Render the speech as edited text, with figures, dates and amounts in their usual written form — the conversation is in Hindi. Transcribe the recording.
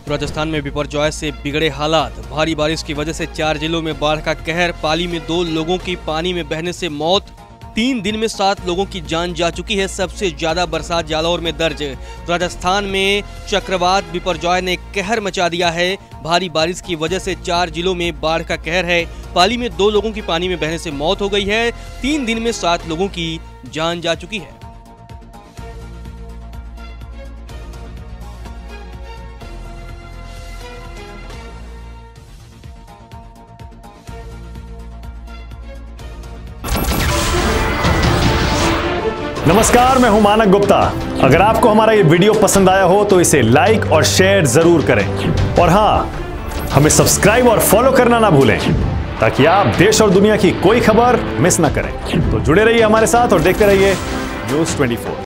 राजस्थान में बिपरजॉय से बिगड़े हालात। भारी बारिश की वजह से 4 जिलों में बाढ़ का कहर। पाली में 2 लोगों की पानी में बहने से मौत। 3 दिन में 7 लोगों की जान जा चुकी है। सबसे ज्यादा बरसात जालौर में दर्ज। राजस्थान में चक्रवात बिपरजॉय ने कहर मचा दिया है। भारी बारिश की वजह से 4 जिलों में बाढ़ का कहर है। पाली में 2 लोगों की पानी में बहने से मौत हो गई है। 3 दिन में 7 लोगों की जान जा चुकी है। नमस्कार, मैं हूं मानक गुप्ता। अगर आपको हमारा ये वीडियो पसंद आया हो तो इसे लाइक और शेयर जरूर करें और हां, हमें सब्सक्राइब और फॉलो करना ना भूलें ताकि आप देश और दुनिया की कोई खबर मिस ना करें। तो जुड़े रहिए हमारे साथ और देखते रहिए न्यूज़ 24।